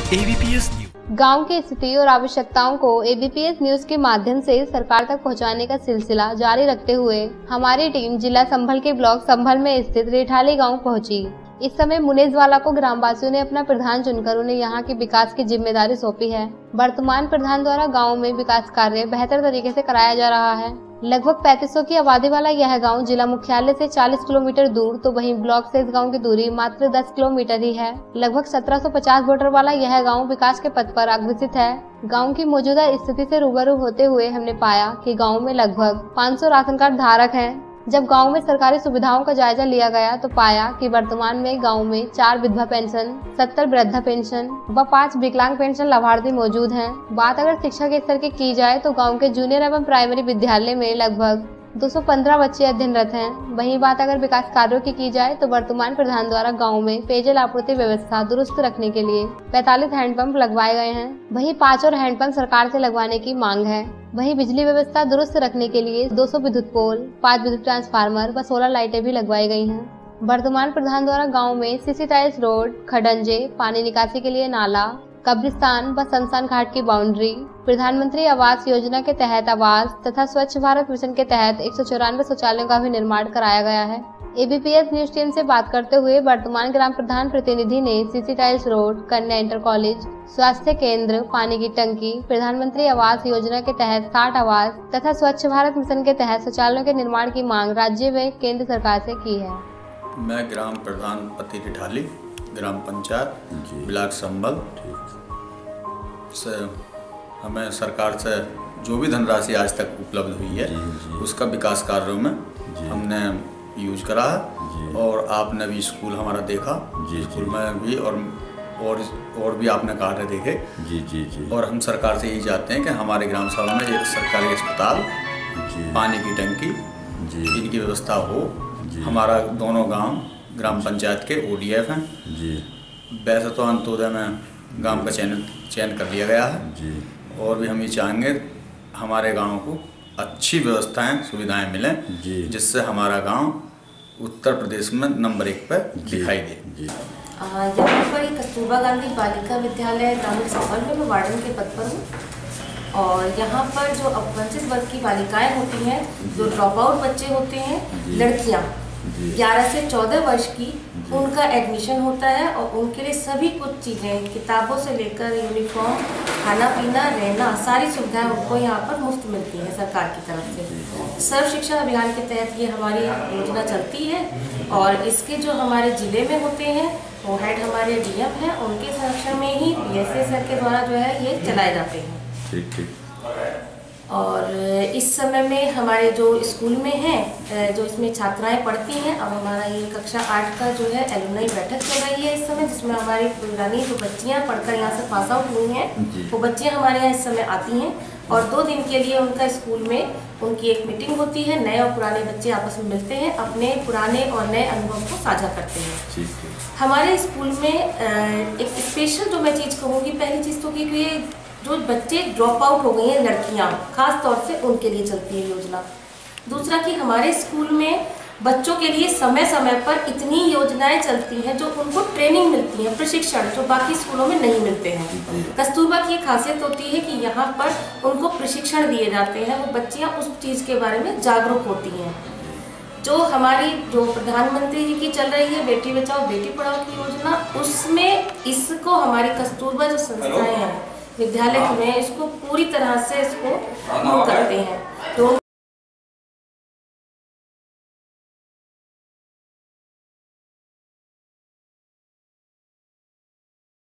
ABPS news गांव की स्थिति और आवश्यकताओं को ABPS न्यूज के माध्यम से सरकार तक पहुंचाने का सिलसिला जारी रखते हुए हमारी टीम जिला संभल के ब्लॉक संभल में स्थित रेठाली गांव पहुंची। इस समय मुनेजवाला को ग्रामवासियों ने अपना प्रधान चुनकर उन्हें यहां के विकास की जिम्मेदारी सौंपी है। वर्तमान प्रधान द्वारा गाँव में विकास कार्य बेहतर तरीके से कराया जा रहा है। लगभग 3500 की आबादी वाला यह गांव जिला मुख्यालय से 40 किलोमीटर दूर तो वहीं ब्लॉक से इस गांव की दूरी मात्र 10 किलोमीटर ही है। लगभग 1750 वोटर वाला यह गांव विकास के पथ पर अग्रसित है। गांव की मौजूदा स्थिति से रूबरू होते हुए हमने पाया कि गांव में लगभग 500 राशन कार्ड धारक हैं। जब गांव में सरकारी सुविधाओं का जायजा लिया गया तो पाया कि वर्तमान में गांव में 4 विधवा पेंशन, 70 वृद्धा पेंशन व 5 विकलांग पेंशन लाभार्थी मौजूद हैं। बात अगर शिक्षा के स्तर की जाए तो गांव के जूनियर एवं प्राइमरी विद्यालय में लगभग 215 बच्चे अध्ययनरत हैं। वहीं बात अगर विकास कार्यों की जाए तो वर्तमान प्रधान द्वारा गांव में पेयजल आपूर्ति व्यवस्था दुरुस्त रखने के लिए 45 हैंडपंप लगवाए गए हैं। वहीं 5 और हैंडपंप सरकार से लगवाने की मांग है। वहीं बिजली व्यवस्था दुरुस्त रखने के लिए 200 विद्युत पोल, 5 विद्युत ट्रांसफार्मर व 16 लाइटें भी लगवाई गई हैं। वर्तमान प्रधान द्वारा गांव में सीसी टाइल्स रोड, खडंजे, पानी निकासी के लिए नाला, कब्रिस्तान व शमशान घाट की बाउंड्री, प्रधानमंत्री आवास योजना के तहत आवास तथा स्वच्छ भारत मिशन के तहत 194 शौचालयों का भी निर्माण कराया गया है। ABPS न्यूज टीम से बात करते हुए वर्तमान ग्राम प्रधान प्रतिनिधि ने सीसी टाइल्स रोड, कन्या इंटर कॉलेज, स्वास्थ्य केंद्र, पानी की टंकी, प्रधानमंत्री आवास योजना के तहत 60 आवास तथा स्वच्छ भारत मिशन के तहत शौचालयों के निर्माण की मांग राज्य व केंद्र सरकार से की है। मैं ग्राम प्रधान पति रेठाली, ग्राम पंचायत ब्लॉक संभल से हमें सरकार से जो भी धनराशि आज तक उपलब्ध हुई है उसका विकास कार्यों में हमने यूज करा है। और आपने भी स्कूल हमारा देखा, स्कूल में भी और भी आपने कार्य देखे। और हम सरकार से यही चाहते हैं कि हमारे ग्राम सभा में एक सरकारी अस्पताल, पानी की टंकी, इनकी व्यवस्था हो। हमारा दोनों गांव ग्राम पंचायत के ODF हैं। वैसे तो अंत्योदय में गांव का चयन कर लिया गया है। और भी हम ये चाहेंगे हमारे गांव को अच्छी व्यवस्थाएं, सुविधाएं मिलें, जिससे हमारा गांव उत्तर प्रदेश में नंबर 1 पर दिखाई दे। यहाँ पर कस्तूरबा गांधी बालिका विद्यालय ग्रामीण संभल में मैं वार्डन के पद पर हूँ। और यहाँ पर जो अपवंचित वर्ग की बालिकाएं होती हैं, जो ड्रॉप आउट बच्चे होते हैं, लड़कियाँ 11 से 14 वर्ष की, उनका एडमिशन होता है। और उनके लिए सभी कुछ चीज़ें, किताबों से लेकर यूनिफॉर्म, खाना पीना, रहना, सारी सुविधाएं उनको यहाँ पर मुफ्त मिलती हैं सरकार की तरफ से। सर्व शिक्षा अभियान के तहत ये हमारी योजना चलती है। और इसके जो हमारे ज़िले में होते हैं वो हेड हमारे DM हैं, उनके संरक्षण में ही PSA सर के द्वारा जो है ये चलाए जाते हैं। ठीक। और इस समय में हमारे जो स्कूल में हैं, जो इसमें छात्राएं पढ़ती हैं, अब हमारा ये कक्षा 8 का जो है एलुमनाई बैठक चल रही है इस समय, जिसमें हमारी पुरानी जो बच्चियां पढ़कर यहाँ से पास आउट हुई हैं वो बच्चियां हमारे यहाँ इस समय आती हैं। और 2 दिन के लिए उनका स्कूल में उनकी एक मीटिंग होती है। नए और पुराने बच्चे आपस में मिलते हैं, अपने पुराने और नए अनुभव को साझा करते हैं। हमारे स्कूल में एक स्पेशल जो मैं चीज़ कहूँगी, पहली चीज़ तो कि जो बच्चे ड्रॉप आउट हो गई हैं, लड़कियां खास तौर से, उनके लिए चलती है योजना। दूसरा कि हमारे स्कूल में बच्चों के लिए समय समय पर इतनी योजनाएं चलती हैं जो उनको ट्रेनिंग मिलती है, प्रशिक्षण, जो बाकी स्कूलों में नहीं मिलते हैं। कस्तूरबा की खासियत होती है कि यहाँ पर उनको प्रशिक्षण दिए जाते हैं, वो बच्चियाँ उस चीज़ के बारे में जागरूक होती हैं। जो हमारी जो प्रधानमंत्री जी की चल रही है बेटी बचाओ बेटी पढ़ाओ की योजना, उसमें इसको हमारी कस्तूरबा जो संस्थाएँ हैं विद्यालय में, इसको पूरी तरह से इसको करते हैं।